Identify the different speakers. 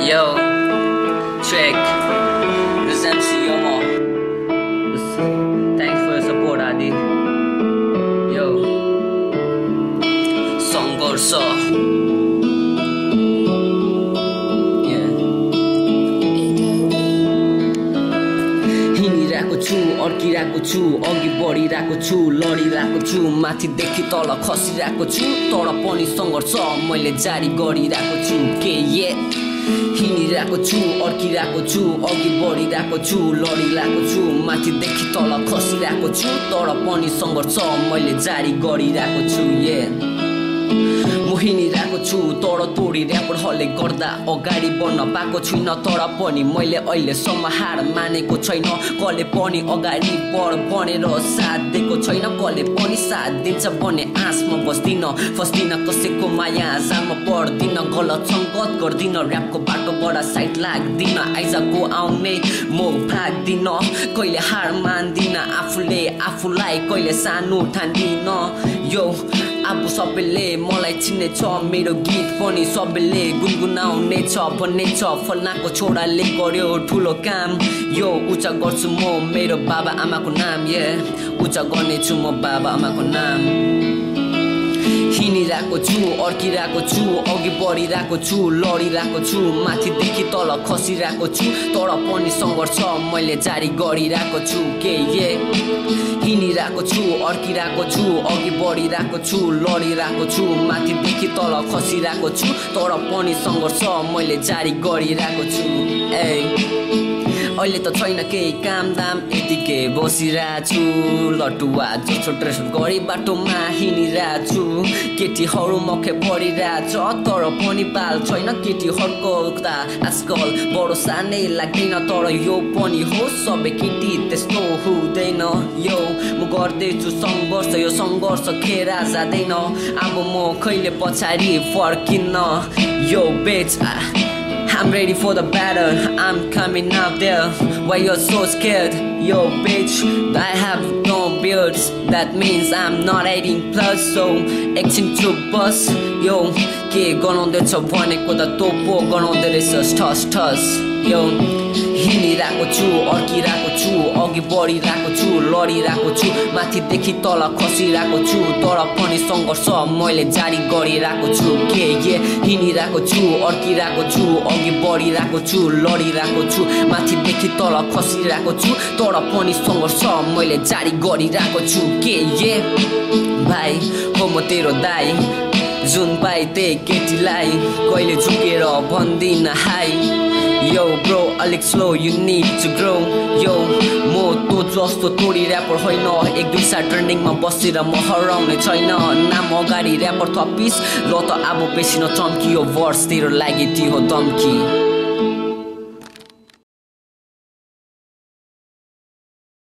Speaker 1: Yo, check. This MC Yama. Thanks for your support, Aadi. Yo, Sangarsha. हिँडिरहेको छु अड्किरहेको छु अघि बढिरहेको छु लडिरहेको छु माथिदेखि तल खसिरहेको छु तर पनि सङ्घर्ष मैले जारी गरिरहेको छु के ये हिँडिरहेको छु अड्किरहेको छु अघि बढिरहेको छु लडिरहेको छु माथिदेखि तल खसिरहेको छु तर पनि सङ्घर्ष मैले जारी गरिरहेको छु ये म हिँडिरहेको छु तर तोडी ऱ्यापरहरूले गर्दा अगाडि बढ्न पाएको छुइनँ तर पनि मैले अहिलेसम्म हार मानेको छैन कसले पनि अगाडि बढ भनेर साथ दिएको छैन कसले पनि साथ दिन्छ भन्ने आशमा बस्दिनँ फस्दिनँ कसैको माया जालमा पर्दिनँ गलत सङ्गत गर्दिनँ ऱ्यापको बाटोबाट साइड लाग्दिनँ आइजको आउने म भाग्दिनँ कहिले हार मान्दिनँ आफूले आफूलाई कहिले सानो ठान्दिनँ यो आफू सबैले मलाई चिन्ने छ मेरो गीत पनि सबैले गुनगुनाउने छ भन्ने छ फल्नाको छोराले गर्यो ठुलो काम यो उच्च गर्छु म मेरो बाबा आमाको नाम ये उच्च गर्नेछु म बाबा आमाको नाम हिँडिरहेको छु अड्किरहेको छु अघि बढिरहेको छु लडिरहेको छु माथिदेखि तल खसिरहेको छु तर पनि सङ्घर्ष मैले जारी गरिरहेको छु के ये हिँडिरहेको छु अड्किरहेको छु अघि बढिरहेको छु लडिरहेको छु माथिदेखि तल खसिरहेको छु तर पनि सङ्घर्ष मैले जारी गरिरहेको छु अहिले त छैन केही काम दाम यतिकै बसिरहेको छु लटुवा जस्तो ड्रेस गरी बाटोमा हिँडिरहेको छु केटीहरू मखे परिरहेछ तर पनि बाल छैन केटीहरूको त आजकल बडो सानै लाग्दैन तर यो पनि हो सबै केटी त्यस्तो हुँदैन यो म गर्दैछु सङ्घर्ष यो सङ्घर्ष खेरा जाँदैन अब म कहिले पछाडि फर्किन्न यो बेच I'm ready for the battle, I'm coming up there. Why you're so scared? Yo bitch, I have no beards. That means I'm not 18 plus. So, action to bus. Yo, के गराउँदैछ भनेको त तोपो गराउँदै रहेछ ठस ठस यो हिँडिरहेको छु अड्किरहेको छु अघि बढिरहेको छु लडिरहेको छु माथिदेखि तल खसिरहेको छु तर पनि सङ्घर्ष मैले जारी गरिरहेको छु के ये हिँडिरहेको छु अड्किरहेको छु अघि बढिरहेको छु लडिरहेको छु माथिदेखि तल खसिरहेको छु तर पनि सङ्घर्ष मैले जारी गरिरहेको छु के ये भाइ हो म तेरो दाइ जुन पाइ त्यही केटीलाई कहिले झुकेर भन्दिन हाई यो ब्रो अलिक slow you need to grow यो म तो जस्तो तोडी ऱ्यापर होइन एक दुई साल ट्रेन्डिङमा बसेर म हराउने छैन नाम अगाडि ऱ्यापर थपिस ल त अब बेसी नचम्की यो वर्स तेरो लागि त्यो हो धम्की